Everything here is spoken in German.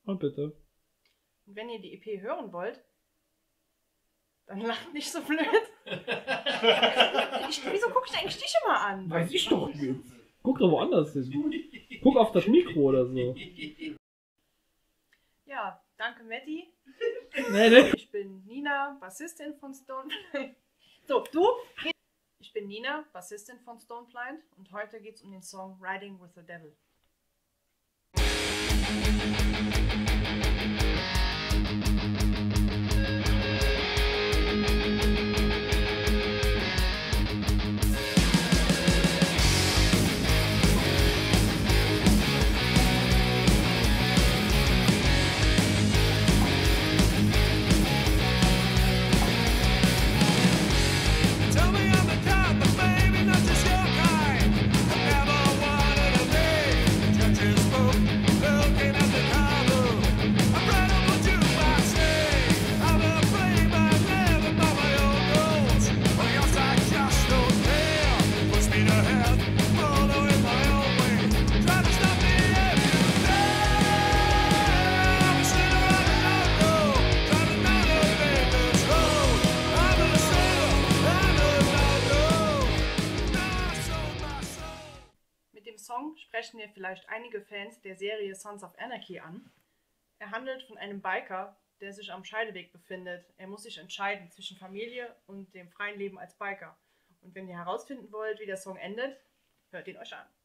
Oh, bitte. Und wenn ihr die EP hören wollt, dann lacht nicht so blöd. Wieso gucke ich eigentlich dich immer an? Weiß ich doch nicht. Guck doch woanders hin. Guck auf das Mikro oder so. Ja, danke Matti. Nee. Ich bin Nina, Bassistin von Stoneblind. So, du? Ich bin Nina, Bassistin von Stoneblind und heute geht es um den Song Riding with the Devil. Mit dem Song sprechen wir vielleicht einige Fans der Serie Sons of Anarchy an. Er handelt von einem Biker, der sich am Scheideweg befindet. Er muss sich entscheiden zwischen Familie und dem freien Leben als Biker. Und wenn ihr herausfinden wollt, wie der Song endet, hört ihn euch an.